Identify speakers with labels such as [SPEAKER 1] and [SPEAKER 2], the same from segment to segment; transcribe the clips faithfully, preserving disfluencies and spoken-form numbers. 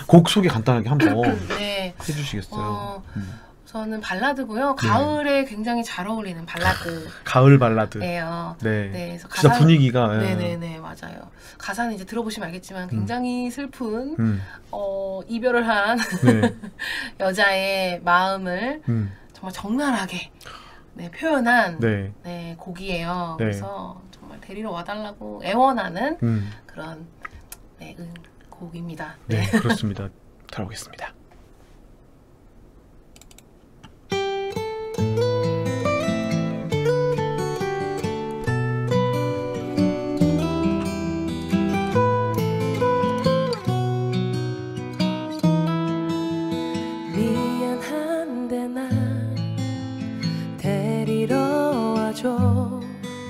[SPEAKER 1] 곡 소개 간단하게 한번
[SPEAKER 2] 네.
[SPEAKER 1] 해주시겠어요?
[SPEAKER 2] 어,
[SPEAKER 1] 음.
[SPEAKER 2] 저는 발라드고요.
[SPEAKER 1] 네.
[SPEAKER 2] 가을에 굉장히 잘 어울리는 발라드.
[SPEAKER 1] 가을 발라드.
[SPEAKER 2] 예요.
[SPEAKER 1] 네.
[SPEAKER 2] 네. 그래서
[SPEAKER 1] 진짜
[SPEAKER 2] 가사,
[SPEAKER 1] 분위기가.
[SPEAKER 2] 네네네 맞아요. 가사는 이제 들어보시면 알겠지만 굉장히 음. 슬픈
[SPEAKER 1] 음.
[SPEAKER 2] 어, 이별을 한
[SPEAKER 1] 네.
[SPEAKER 2] 여자의 마음을 음. 정말 적나라하게 네, 표현한
[SPEAKER 1] 네.
[SPEAKER 2] 네, 곡이에요.
[SPEAKER 1] 네.
[SPEAKER 2] 그래서 정말 데리러 와달라고 애원하는
[SPEAKER 1] 음.
[SPEAKER 2] 그런 네, 음, 곡입니다.
[SPEAKER 1] 네,
[SPEAKER 2] 네.
[SPEAKER 1] 그렇습니다. 들어보겠습니다.
[SPEAKER 2] 미안한데 나 데리러 와줘.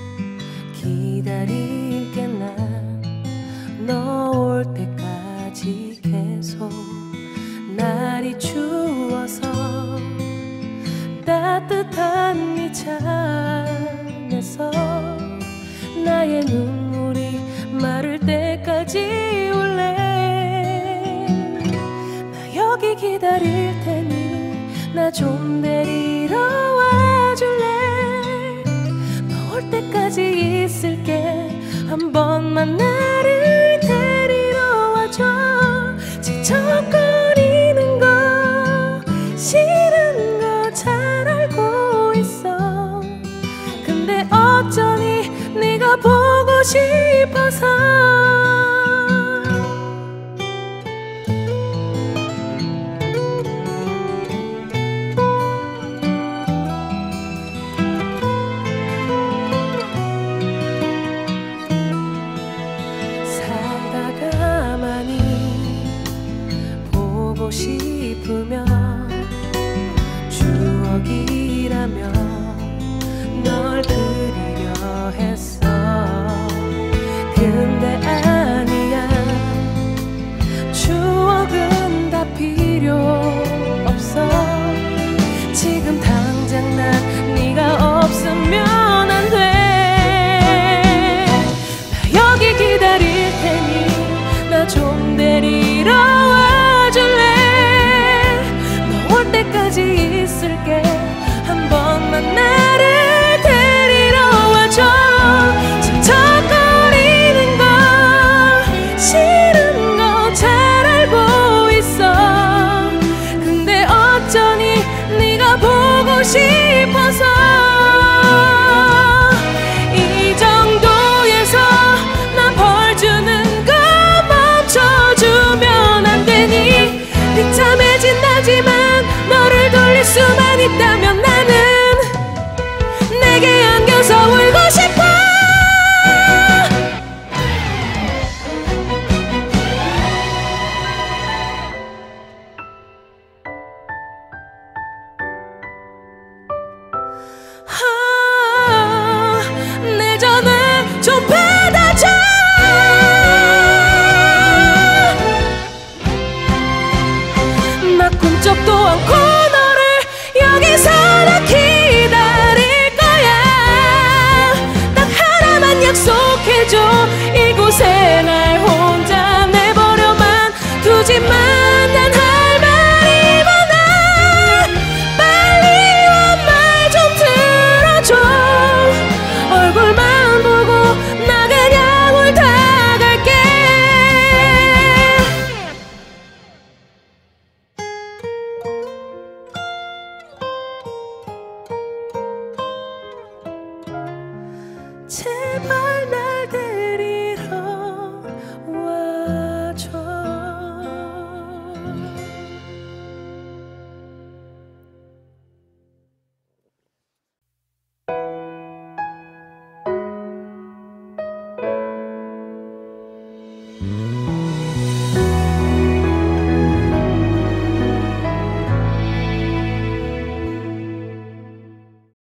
[SPEAKER 2] 기다릴게 난 너 올 때까지 계속. 날이 추워서 따뜻한 이 차 안에서 나의 눈물이 마를 때까지 울래. 나 여기 기다릴 테니 나 좀 데리러 와줄래. 너 올 때까지 있을게. 한 번만 나를 데리러 와줘. 지척거리는 거 싫은 거 잘 알고 있어. 근데 어쩌니 네가 보고 싶어서. 살다가 많이 보고 싶으면 추억이라며 널 그리려 했어. 근데 아니야. 추억은 다 필요 없어. 지금 당장 난 네가 없으면 안 돼. 나 여기 기다릴 테니 나 좀 데리러 와줄래. 너 올 때까지 있을게. 한 번만 나를 데리러 와줘. 지척거리는 거 싫은 거 잘 알고 있어. 근데 어쩌니 네가 보고 싶어서. 이 정도에서 나 벌 주는 거 멈춰주면 안 되니. 비참해진 나지만 너를 돌릴 수만 있다면 나는 내게 안겨서 울고 싶어. 아, 내 전화 좀 받아줘. 나 꿈쩍도 않고 너를 여기서 나 기다릴 거야. 딱 하나만 약속해줘. 이곳에 날 혼자 내버려만 두지만. 난 할 말이 많아. 빨리 와 말 좀 들어줘. 얼굴만 보고 나 그냥 울다 갈게. 제발